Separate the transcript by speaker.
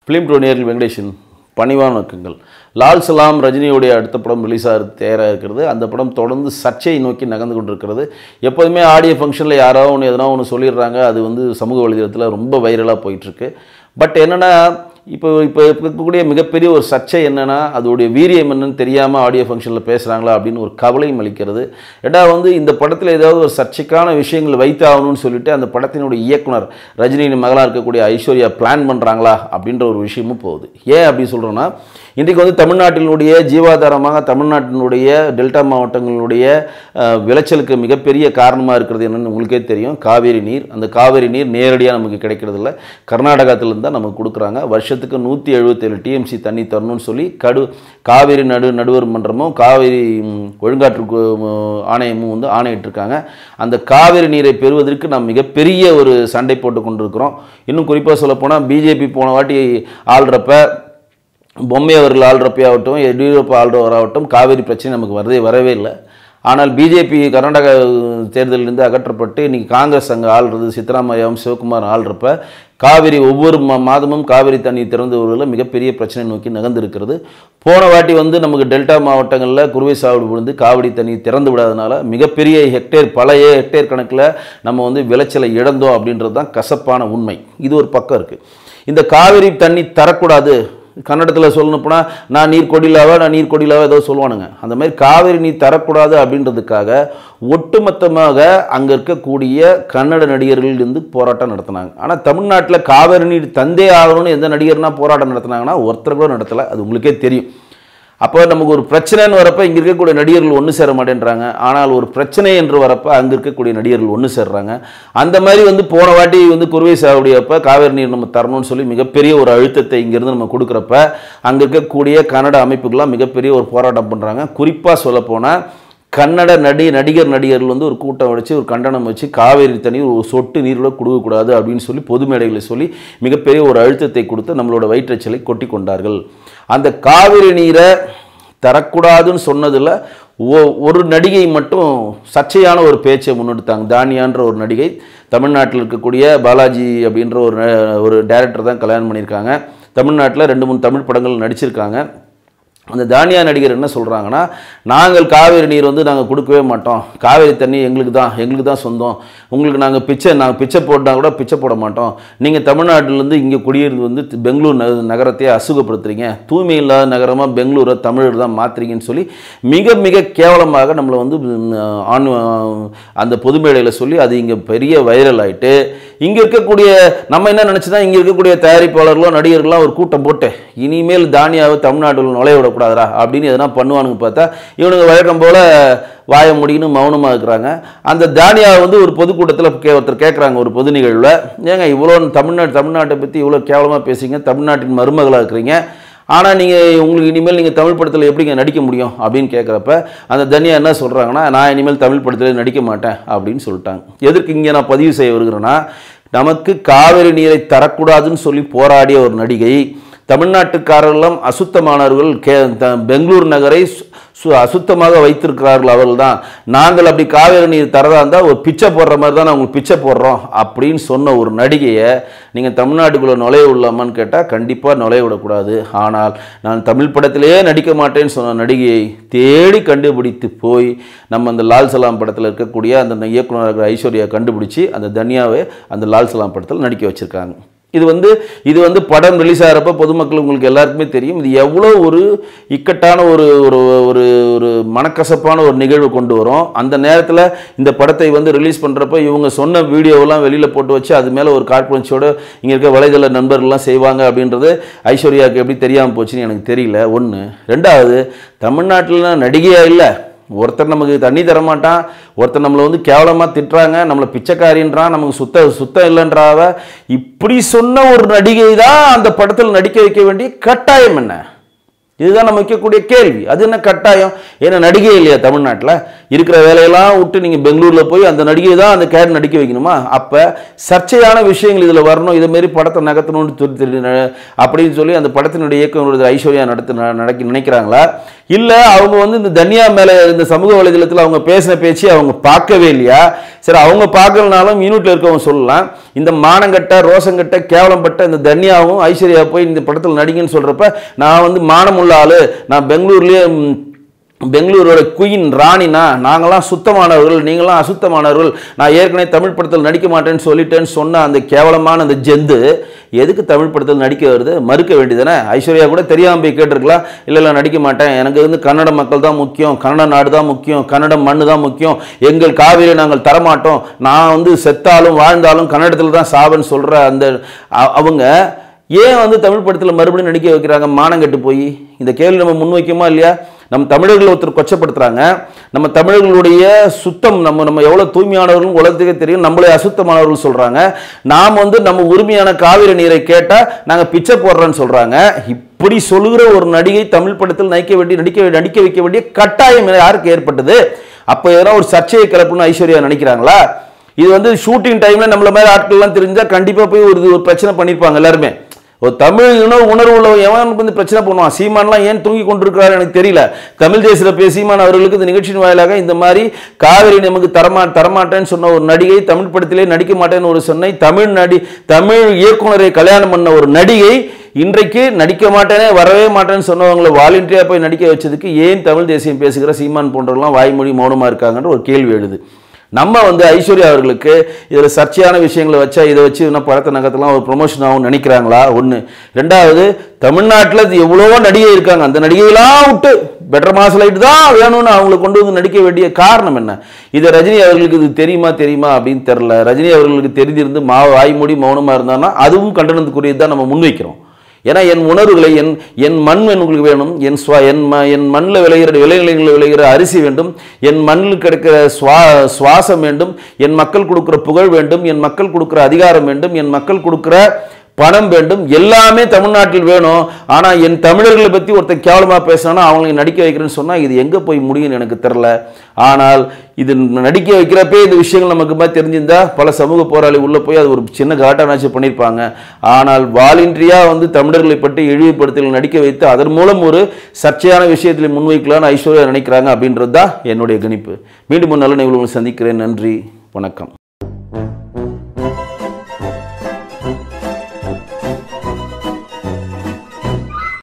Speaker 1: Film to நேரில் வெங்கடேஷன் பணிவான வணக்கங்கள். லால் சலாம் ரஜினியுடைய அடுத்த படம் ரிலீஸ் ஆகிறது தயாராக இருக்கிறது. அந்த படம் தொடர்ந்து சர்ச்சையை நோக்கி நகர்ந்து கொண்டிருக்கிறது. எப்போதுமே ஆடியோ ஃபங்க்ஷனில் யாராவது ஒன்று எதனா ஒன்று சொல்லிடுறாங்க, அது வந்து சமூக வலைதளத்தில் ரொம்ப வைரலாக போயிட்டுருக்கு. பட் என்னென்னா இப்போ இருக்கக்கூடிய மிகப்பெரிய ஒரு சர்ச்சை என்னென்னா, அதோடைய வீரியம் என்னன்னு தெரியாமல் ஆடியோ ஃபங்க்ஷனில் பேசுகிறாங்களா அப்படின்னு ஒரு கவலையும் அளிக்கிறது. ரெண்டாவது வந்து இந்த படத்தில் ஏதாவது ஒரு சர்ச்சைக்கான விஷயங்கள் வைத்து ஆகணும்னு சொல்லிட்டு அந்த படத்தினுடைய இயக்குனர் ரஜினியின் மகளாக இருக்கக்கூடிய ஐஸ்வர்யா பிளான் பண்ணுறாங்களா அப்படின்ற ஒரு விஷயமும் போகுது. ஏன் அப்படி சொல்கிறோன்னா, இன்றைக்கு வந்து தமிழ்நாட்டினுடைய ஜீவாதாரமாக தமிழ்நாட்டினுடைய டெல்டா மாவட்டங்களுடைய விளைச்சலுக்கு மிகப்பெரிய காரணமாக இருக்கிறது என்னென்னு உங்களுக்கே தெரியும், காவேரி நீர். அந்த காவேரி நீர் நேரடியாக நமக்கு கிடைக்கிறதில்ல, கர்நாடகத்திலேருந்து தான் நமக்கு கொடுக்குறாங்க. வருஷத்துக்கு 177 டிஎம்சி தண்ணி தரணும்னு சொல்லி காவேரி நடுவர் மன்றமும் காவேரி ஒழுங்காற்று ஆணையமும் வந்து ஆணையிட்டிருக்காங்க. அந்த காவேரி நீரை பெறுவதற்கு நாம் மிகப்பெரிய ஒரு சண்டை போட்டு கொண்டிருக்கிறோம். இன்னும் குறிப்பாக சொல்லப்போனால் பிஜேபி போன வாட்டி ஆள்றப்ப, பொம்மை அவர்கள் ஆள்றப்பையாகட்டும், எடியூரப்பா ஆள்றவராகட்டும், காவேரி பிரச்சனை நமக்கு வரவே இல்லை. ஆனால் பிஜேபி கர்நாடக தேர்தலிலிருந்து அகற்றப்பட்டு இன்றைக்கி காங்கிரஸ் அங்கே ஆள்றது, சித்தராமையாவும் சிவகுமார் ஆள்றப்ப காவிரி ஒவ்வொரு மாதமும் காவிரி தண்ணி திறந்து வருவதில் மிகப்பெரிய பிரச்சனை நோக்கி நகர்ந்திருக்கிறது. போன வாட்டி வந்து நமக்கு டெல்டா மாவட்டங்களில் குறுவை சாகுபடி விழுந்து காவிரி தண்ணி திறந்து விடாதனால மிகப்பெரிய பல ஹெக்டேர் கணக்கில் நம்ம வந்து விளைச்சலை இழந்தோம் அப்படின்றது தான் கசப்பான உண்மை. இது ஒரு பக்கம் இருக்குது. இந்த காவிரி தண்ணி தரக்கூடாது, கன்னடத்தில் சொல்லணும் போனால் நான் நீர் கொடிலாவா ஏதோ சொல்லுவானுங்க. அந்த மாதிரி காவிரி நீர் தரக்கூடாது அப்படின்றதுக்காக ஒட்டுமொத்தமாக அங்கே இருக்கக்கூடிய கன்னட நடிகர்கள் போராட்டம் நடத்தினாங்க. ஆனால் தமிழ்நாட்டில் காவிரி நீர் தந்தே ஆகணும்னு எந்த நடிகர்னா போராட்டம் நடத்தினாங்கன்னா ஒருத்தர் கூட நடத்தலை. அது உங்களுக்கே தெரியும். அப்போ நமக்கு ஒரு பிரச்சனைன்னு வரப்போ இங்கே இருக்கக்கூடிய நடிகர்கள் ஒன்று சேர மாட்டேன்றாங்க. ஆனால் ஒரு பிரச்சனை என்று வரப்போ அங்கே இருக்கக்கூடிய நடிகர்கள் ஒன்று சேர்றாங்க. அந்த மாதிரி வந்து போன வாட்டி வந்து குறுவை சாகுபடியப்போ காவேரி நீர் நம்ம தரணும்னு சொல்லி மிகப்பெரிய ஒரு அழுத்தத்தை இங்கேருந்து நம்ம கொடுக்குறப்ப அங்கே இருக்கக்கூடிய கன்னட அமைப்புகள்லாம் மிகப்பெரிய ஒரு போராட்டம் பண்ணுறாங்க. குறிப்பாக சொல்லப்போனால் கன்னட நடிகர்கள் வந்து ஒரு கூட்டம் வச்சு ஒரு கண்டனம் வச்சு காவேரி தண்ணீர் ஒரு சொட்டு நீரோட கொடுக்கக்கூடாது அப்படின்னு சொல்லி பொது மேடைகளை சொல்லி மிகப்பெரிய ஒரு அழுத்தத்தை கொடுத்து நம்மளோட வயிற்றச்சலை கொட்டி கொண்டார்கள். அந்த காவிரி நீரை தரக்கூடாதுன்னு சொன்னதில் ஒரு நடிகை மட்டும் சர்ச்சையான ஒரு பேச்சை முன்னெடுத்தாங்க. தானியான்ற ஒரு நடிகை, தமிழ்நாட்டில் இருக்கக்கூடிய பாலாஜி அப்படின்ற ஒரு டைரக்டர் தான் கல்யாணம் பண்ணியிருக்காங்க. தமிழ்நாட்டில் 2-3 தமிழ் படங்கள் நடிச்சிருக்காங்க. அந்த தானியா நடிகர் என்ன சொல்கிறாங்கன்னா, நாங்கள் காவேரி நீர் வந்து நாங்கள் கொடுக்கவே மாட்டோம், காவேரி தண்ணி எங்களுக்கு தான் சொந்தம், உங்களுக்கு நாங்கள் பிச்சை போட்டால் கூட பிச்சை போட மாட்டோம், நீங்கள் தமிழ்நாட்டிலேருந்து இங்கே குடியிருந்து வந்து பெங்களூர் நகரத்தையே அசுகப்படுத்துறீங்க, தூய்மை இல்லாத நகரமாக பெங்களூரை தமிழர் தான் மாற்றுறீங்கன்னு சொல்லி மிக மிக கேவலமாக நம்மளை வந்து அந்த பொது மேடையில் சொல்லி அது இங்கே பெரிய வைரல் ஆகிட்டு, இங்கே இருக்கக்கூடிய நம்ம என்ன நினச்சிதான் இங்கே இருக்கக்கூடிய தயாரிப்பாளர்களோ நடிகர்கள்லாம் ஒரு கூட்டம் போட்டு இனிமேல் தானியாவை தமிழ்நாட்டில் நுழைய கூடாதா அப்படின்னு எதனா பண்ணுவானுங்க. பார்த்தா இவனுங்க வழக்கம் போல வாய முடின்னு மௌனமாக இருக்கிறாங்க. அந்த தானியாவை வந்து ஒரு பொதுக்கூட்டத்தில் ஒருத்தர் கேட்குறாங்க, ஒரு பொது நிகழ்வில், ஏங்க இவ்வளோ தமிழ்நாட்டை பற்றி இவ்வளோ கேவலமாக பேசுறீங்க, தமிழ்நாட்டின் மருமகளாக இருக்கிறீங்க, ஆனால் உங்களுக்கு இனிமேல் நீங்கள் தமிழ் படத்தில் எப்படிங்க நடிக்க முடியும் அப்படின்னு கேட்குறப்ப அந்த தனியா என்ன சொல்கிறாங்கன்னா, நான் இனிமேல் தமிழ் படத்தில் நடிக்க மாட்டேன் அப்படின்னு சொல்லிட்டாங்க. எதற்கு இங்கே நான் பதிவு செய்ய வருகிறேன்னா, நமக்கு காவிரி நீரை தரக்கூடாதுன்னு சொல்லி போராடிய ஒரு நடிகை, தமிழ்நாட்டுக்காரர்களும் அசுத்தமானவர்கள், பெங்களூர் நகரை அசுத்தமாக வைத்திருக்கிறார்கள் அவர்கள் தான், நாங்கள் அப்படி காவேரி நீர் தரதா இருந்தால் ஒரு பிச்சை போடுற மாதிரி தான் நாங்கள் பிச்சை போடுறோம் அப்படின்னு சொன்ன ஒரு நடிகையை நீங்கள் தமிழ்நாட்டுக்குள்ளே நுழைய விடலாமான்னு கேட்டால் கண்டிப்பாக நுழைய விடக்கூடாது. ஆனால் நான் தமிழ் படத்திலேயே நடிக்க மாட்டேன்னு சொன்ன நடிகையை தேடி கண்டுபிடித்து போய் நம்ம அந்த லால் சலாம் படத்தில் இருக்கக்கூடிய அந்த இயக்குனர் ஐஸ்வர்யா கண்டுபிடிச்சி அந்த தனியாவை அந்த லால் சலாம் படத்தில் நடிக்க வச்சுருக்காங்க. இது வந்து படம் ரிலீஸ் ஆகிறப்ப பொதுமக்கள் உங்களுக்கு எல்லாருக்குமே தெரியும் இது எவ்வளோ ஒரு இக்கட்டான ஒரு ஒரு ஒரு மனக்கசப்பான ஒரு நிகழ்வு கொண்டு வரும். அந்த நேரத்தில் இந்த படத்தை வந்து ரிலீஸ் பண்ணுறப்ப இவங்க சொன்ன வீடியோவெல்லாம் வெளியில் போட்டு வச்சு அது மேலே ஒரு காழ்ப்புணர்ச்சியோடு இங்கே இருக்க வலைதள நண்பர்கள்லாம் செய்வாங்க அப்படின்றது ஐஸ்வர்யாவுக்கு எப்படி தெரியாமல் போச்சுன்னு எனக்கு தெரியல. ஒன்று. ரெண்டாவது, தமிழ்நாட்டில் நடிகையாக இல்லை, ஒருத்தர் நமக்கு தண்ணி தரமாட்டான், ஒருத்தர் நம்மளை வந்து கேவலமாக திட்டுறாங்க, நம்மளை பிச்சைக்காரின்றான், நமக்கு சுத்தம் இல்லைன்றாவ, இப்படி சொன்ன ஒரு நடிகை தான் அந்த படத்தில் நடிக்க வைக்க வேண்டிய கட்டாயம் என்ன? இதுதான் நம்ம வைக்கக்கூடிய கேள்வி. அது என்ன கட்டாயம்? ஏன்னா நடிகை இல்லையா தமிழ்நாட்டில்? இருக்கிற வேலையெல்லாம் விட்டு நீங்கள் பெங்களூரில் போய் அந்த நடிகை தான் அந்த கேரக்டர் நடிக்க வைக்கணுமா? அப்போ சர்ச்சையான விஷயங்கள் இதில் வரணும், இதுமாரி படத்தை நகர்த்தணும்னு அப்படின்னு சொல்லி அந்த படத்தினுடைய இயக்குனர் ஐஸ்வர்யா நினைக்கிறாங்களா? இல்லை அவங்க வந்து இந்த தன்யா மேலே இந்த சமூக வலைதளத்தில் அவங்க பேசின பேச்சு அவங்க பார்க்கவே இல்லையா? சரி, அவங்க பார்க்கலனாலும் யூனிட்டில் இருக்கவங்க சொல்லலாம். இந்த மானங்கட்ட ரோசங்கட்ட கேவலம்பட்ட இந்த தன்யாவும் ஐஸ்வர்யா போய் இந்த படத்தில் நடிகன்னு சொல்கிறப்ப நான் வந்து மானமுள்ள ஆளு, நான் பெங்களூரோட குயின் ராணினா, நாங்களாம் சுத்தமானவர்கள், நீங்களாம் அசுத்தமானவர்கள், நான் ஏற்கனவே தமிழ் படத்தில் நடிக்க மாட்டேன்னு சொல்லிட்டேன்னு சொன்ன அந்த கேவலமான அந்த ஜெந்து எதுக்கு தமிழ் படத்தில் நடிக்க வருது? மறுக்க வேண்டியதானே? ஐஸ்வர்யா கூட தெரியாமல் போய் கேட்டிருக்கலாம். இல்லை நடிக்க மாட்டேன், எனக்கு வந்து கன்னட மக்கள் தான் முக்கியம், கன்னட நாடு தான் முக்கியம், கன்னட மண்ணு தான் முக்கியம், எங்கள் காவிரியை நாங்கள் தரமாட்டோம், நான் வந்து செத்தாலும் வாழ்ந்தாலும் கன்னடத்தில் தான் சாவன்னு சொல்கிற அந்த அவங்க ஏன் வந்து தமிழ் படத்தில் மறுபடியும் நடிக்க வைக்கிறாங்க? மானங்கட்டு போய் இந்த கேள்வி நம்ம முன்வைக்குமா இல்லையா? நம்ம தமிழர்கள் ஒருத்தர் கொச்சப்படுத்துறாங்க, நம்ம தமிழர்களுடைய சுத்தம் நம்ம எவ்வளோ தூய்மையானவர்கள் உலகத்துக்கே தெரியும், நம்மளே அசுத்தமானவர்கள் சொல்கிறாங்க. நாம் வந்து நம்ம உரிமையான காவிரி நீரை கேட்டால் நாங்கள் பிச்சை போடுறோன்னு சொல்கிறாங்க. இப்படி சொல்லுகிற ஒரு நடிகை தமிழ் படத்தில் நடிக்க வைக்க வேண்டிய கட்டாயம் யாருக்கு ஏற்பட்டது? அப்போ எதனா ஒரு சர்ச்சையை கிளப்புன்னு ஐஸ்வர்யா நினைக்கிறாங்களா? இது வந்து ஷூட்டிங் டைமில் நம்மள மாதிரி ஆட்கள்லாம் தெரிஞ்சால் கண்டிப்பாக போய் ஒரு பிரச்சனை பண்ணியிருப்பாங்க எல்லாருமே. ஒரு தமிழ் உணர்வு உள்ள எவன் வந்து பிரச்சனை பண்ணுவான்? சீமான்லாம் ஏன் தூங்கி கொண்டிருக்கிறாரு எனக்கு தெரியல. தமிழ் தேசிய பேசிய சீமான் அவர்களுக்கு இந்த நிகழ்ச்சியின் வாயிலாக இந்த மாதிரி காவிரி நமக்கு தரமாட்டேன்னு சொன்ன ஒரு நடிகை, தமிழ் படத்திலே நடிக்க மாட்டேன்னு ஒரு சொன்னை, தமிழ் இயக்குனரை கல்யாணம் பண்ண ஒரு நடிகை இன்றைக்கு நடிக்க மாட்டேனே வரவே மாட்டேன்னு சொன்னவங்களை வாலண்டியா போய் நடிக்க வச்சதுக்கு ஏன் தமிழ் தேசியம் பேசுகிற சீமான் போன்றவர்கள்லாம் வாய்மொழி மௌனமாக இருக்காங்கன்ற ஒரு கேள்வி எழுது. நம்ம வந்து ஐஸ்வர்யா அவர்களுக்கு இதில் சர்ச்சையான விஷயங்களை வச்சா இதை வச்சு இன்னும் படத்தை நகரத்தெல்லாம் ஒரு ப்ரொமோஷன் ஆகும் நினைக்கிறாங்களா? ஒன்று. ரெண்டாவது, தமிழ்நாட்டில் எவ்வளோ நடிகை இருக்காங்க, அந்த நடிகையெல்லாம் விட்டு பெட்டர் மாஸ் லைட் தான் வேணும்னு அவங்களை கொண்டு வந்து நடிக்க வேண்டிய காரணம் என்ன? இதை ரஜினி அவர்களுக்கு இது தெரியுமா அப்படின்னு தெரில. ரஜினி அவர்களுக்கு தெரிஞ்சிருந்து வாய்மூடி மௌனமாக இருந்தாங்கன்னா அதுவும் கண்டனத்துக்குரியது தான் நம்ம முன்வைக்கிறோம். ஏன்னா என் உணர்வுகளை என் மண் உங்களுக்கு வேணும், என் மண்ணில் விளைநிலங்களில் விளைகிற அரிசி வேண்டும், என் மண்ணில் கிடைக்கிற சுவாசம் வேண்டும், என் மக்கள் கொடுக்குற புகழ் வேண்டும், என் மக்கள் கொடுக்குற அதிகாரம் வேண்டும், என் மக்கள் கொடுக்குற பணம் வேண்டும், எல்லாமே தமிழ்நாட்டில் வேணும். ஆனால் என் தமிழர்களை பற்றி ஒருத்தர் கேவலமாக பேசினா அவங்களை நடிக்க வைக்கிறேன்னு சொன்னால் இது எங்கே போய் முடியும்னு எனக்கு தெரில. ஆனால் இது நடிக்க வைக்கிறப்பே இந்த விஷயங்கள் நமக்கு தெரிஞ்சிருந்தா பல சமூக போராளி உள்ளே போய் அது ஒரு சின்ன காட்டானாச்சும் பண்ணியிருப்பாங்க. ஆனால் வாலண்டியாக வந்து தமிழர்களை பற்றி இழிவுபடுத்தல் நடிக்க வைத்து அதன் மூலம் ஒரு சர்ச்சையான விஷயத்தில் முன்வைக்கலான்னு ஐஸ்வர்யா நினைக்கிறாங்க அப்படின்றது தான் என்னுடைய கணிப்பு. மீண்டும் ஒரு நல்ல நிகழ்வுகளை சந்திக்கிறேன். நன்றி, வணக்கம்.